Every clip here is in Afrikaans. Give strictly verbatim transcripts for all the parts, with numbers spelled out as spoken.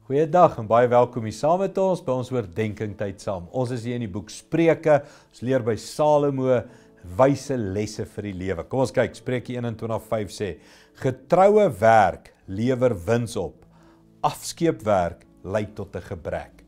Goeiedag en baie welkom hier saam met ons by ons oordenking tyd saam. Ons is hier in die boek Spreuke. Ons leer by Salomo wyse lesse vir die lewe. Kom ons kyk, Spreuke eenentwintig vyf sê: Getroue werk lewer wins op. Afskeepwerk lei tot 'n gebrek.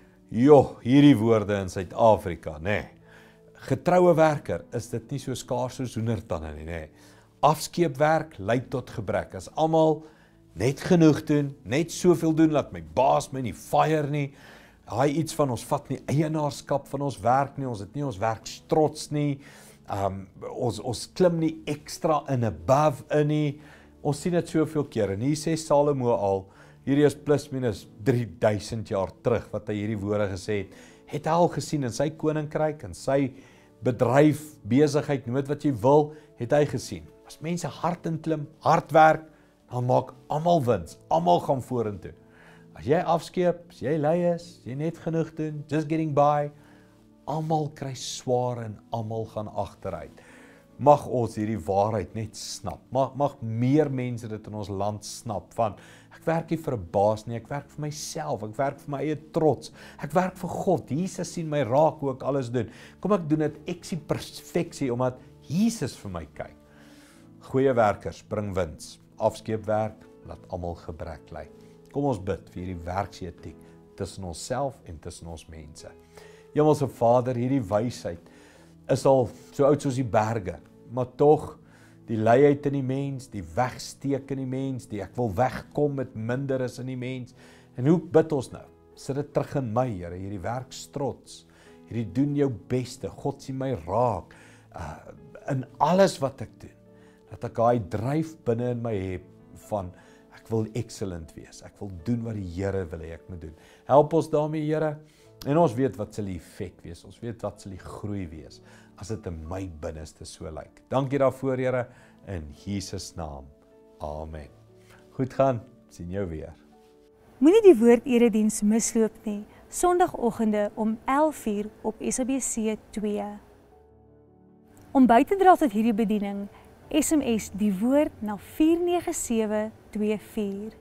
Jo, hierdie woorde in Suid-Afrika, nê. Nee. Getroue werker, is dit nie so skaars soos hoendertande nie, nê. Nee. Afskeepwerk lei tot gebrek. As almal net genoeg doen, net soveel doen, laat my baas my nie fire nie. Daai iets van ons vat nie eienaarskap van ons werk nie, ons het nie ons werkstrots nie. Um, ons, ons klim nie ekstra in above in nie. Ons sien dit soveel keer. En hier sê Salomo al, hierdie is plus minus drie duisend jaar terug wat hy hierdie woorde gesê het, het hy al gesien in sy koninkryk, in sy bedryf, besigheid, noem dit wat jy wil, het hy gesien. As mense hard inklim, hard werk, dan maak almal wins, almal gaan vorentoe. As jy afskeep, as jy lui is, as jy net genoeg doen, just getting by, almal kry swaar en almal gaan agteruit. Mag ons hierdie waarheid net snap. Mag, mag meer mense dit in ons land snap van, ek werk nie vir 'n baas nie, ek werk vir myself, ek werk vir my eie trots, ek werk vir God. Jesus sien my raak hoe ek alles doen. Kom ek doen dit, ek sien perfeksie omdat Jesus vir my kyk. Goeie werkers bring wins. Afskeepwerk laat almal gebrek ly. Kom ons bid vir hierdie werksetiek tussen onsself en tussen ons mense. Hemelse Vader, hierdie wysheid is al so oud soos die berge, maar tog die luiheid in die mens, die wegsteek in die mens, die ek wil wegkom met minder is in die mens. En hoe bid ons nou? Sit dit terug in my, Here, hierdie werkstrots, hierdie doen jou beste, God sien my raak, uh, in alles wat ek doen, dat ek daai dryf binne in my heb van, ek wil excellent wees, ek wil doen wat die Here wil hê ek moet doen. Help ons daarmee, Here, en ons weet wat sal die effek wees, ons weet wat sal die groei wees, as dit in my binneste so lyk. Dankie daarvoor, Here, in Jesus naam. Amen. Goed gaan, sien jou weer. Moenie die woord erediens misloop nie, Sondagoggende om elf uur op S A B C twee. Om by te dra tot hierdie bediening, S M S die woord na vier nege sewe twee vier.